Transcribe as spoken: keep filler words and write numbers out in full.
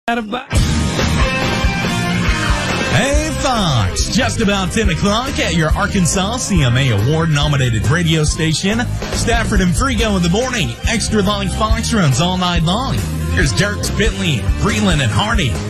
Hey, Fox, just about ten o'clock at your Arkansas C M A Award-nominated radio station. Stafford and Frigo in the morning. Extra long Fox runs all night long. Here's Dirk, Bentley, Breland, and Hardy.